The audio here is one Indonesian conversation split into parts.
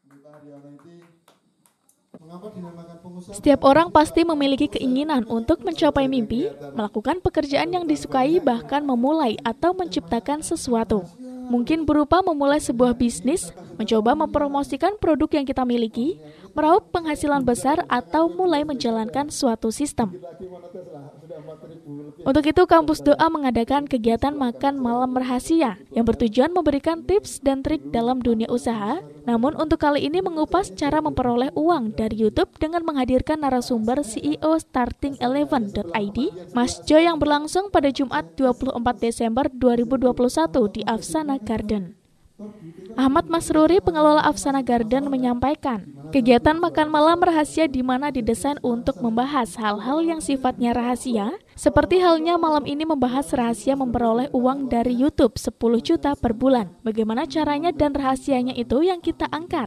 Setiap orang pasti memiliki keinginan untuk mencapai mimpi, melakukan pekerjaan yang disukai, bahkan memulai atau menciptakan sesuatu. Mungkin berupa memulai sebuah bisnis, mencoba mempromosikan produk yang kita miliki, meraup penghasilan besar, atau mulai menjalankan suatu sistem. Untuk itu, Kampus Doa mengadakan kegiatan makan malam rahasia yang bertujuan memberikan tips dan trik dalam dunia usaha. Namun untuk kali ini mengupas cara memperoleh uang dari YouTube dengan menghadirkan narasumber CEO Starting11.id, Mas Jo, yang berlangsung pada Jumat 24 Desember 2021 di Afsana Garden. Ahmad Masruri, pengelola Afsana Garden, menyampaikan, kegiatan makan malam rahasia di mana didesain untuk membahas hal-hal yang sifatnya rahasia, seperti halnya malam ini membahas rahasia memperoleh uang dari YouTube 10 juta per bulan. Bagaimana caranya dan rahasianya itu yang kita angkat.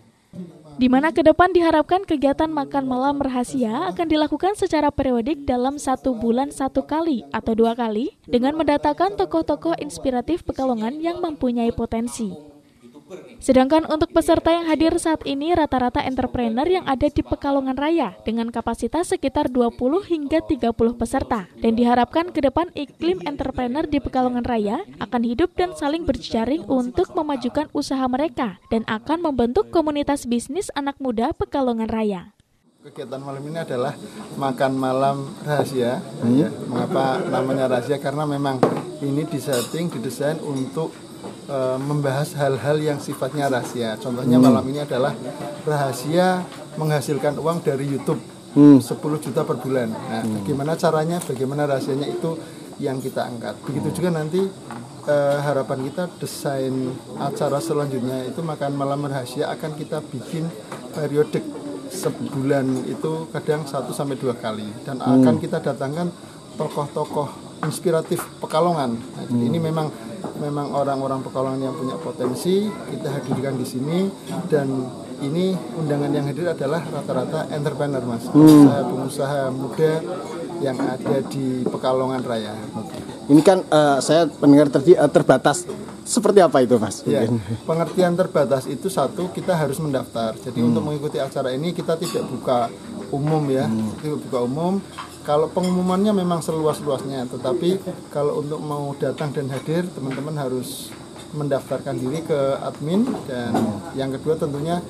Di mana ke depan diharapkan kegiatan makan malam rahasia akan dilakukan secara periodik dalam 1 bulan 1 kali atau 2 kali dengan mendatangkan tokoh-tokoh inspiratif Pekalongan yang mempunyai potensi. Sedangkan untuk peserta yang hadir saat ini rata-rata entrepreneur yang ada di Pekalongan Raya dengan kapasitas sekitar 20 hingga 30 peserta. Dan diharapkan ke depan iklim entrepreneur di Pekalongan Raya akan hidup dan saling berjejaring untuk memajukan usaha mereka dan akan membentuk komunitas bisnis anak muda Pekalongan Raya. Kegiatan malam ini adalah makan malam rahasia. Mengapa namanya rahasia? Karena memang ini didesain untuk membahas hal-hal yang sifatnya rahasia. Contohnya malam ini adalah rahasia menghasilkan uang dari YouTube 10 juta per bulan. Nah, bagaimana caranya, bagaimana rahasianya itu yang kita angkat. Begitu juga nanti harapan kita desain acara selanjutnya itu makan malam rahasia akan kita bikin periodik sebulan itu kadang 1-2 kali dan akan kita datangkan tokoh-tokoh inspiratif Pekalongan. Nah, jadi ini memang orang-orang Pekalongan yang punya potensi kita hadirkan di sini dan ini undangan yang hadir adalah rata-rata entrepreneur, Mas. Pengusaha muda yang ada di Pekalongan Raya. Ini kan saya mendengar tadi terbatas. Seperti apa itu, Mas? Ya, pengertian terbatas itu satu, kita harus mendaftar. Jadi untuk mengikuti acara ini kita tidak buka umum ya, tidak buka umum. Kalau pengumumannya memang seluas-luasnya, tetapi kalau untuk mau datang dan hadir, teman-teman harus mendaftarkan diri ke admin. Dan yang kedua tentunya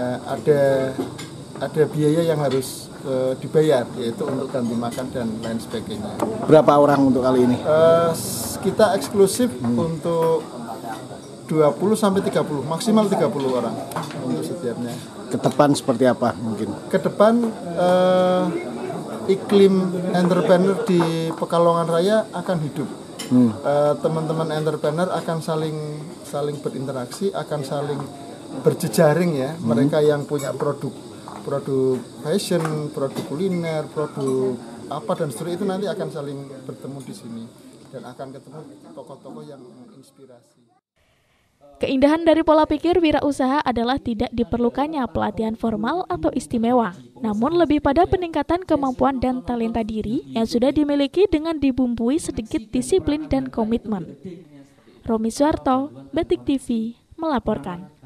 ada biaya yang harus dibayar, yaitu untuk ganti makan dan lain sebagainya. Berapa orang untuk kali ini? Kita eksklusif untuk 20-30, maksimal 30 orang untuk setiapnya. Ke depan seperti apa mungkin? Ke depan iklim entrepreneur di Pekalongan Raya akan hidup. Teman-teman entrepreneur akan saling berinteraksi, akan saling berjejaring ya. Mereka yang punya produk fashion, produk kuliner, produk apa dan seterusnya itu nanti akan saling bertemu di sini dan akan ketemu tokoh-tokoh yang menginspirasi. Keindahan dari pola pikir wirausaha adalah tidak diperlukannya pelatihan formal atau istimewa, namun lebih pada peningkatan kemampuan dan talenta diri yang sudah dimiliki dengan dibumbui sedikit disiplin dan komitmen. Romi Suarto, Batik TV, melaporkan.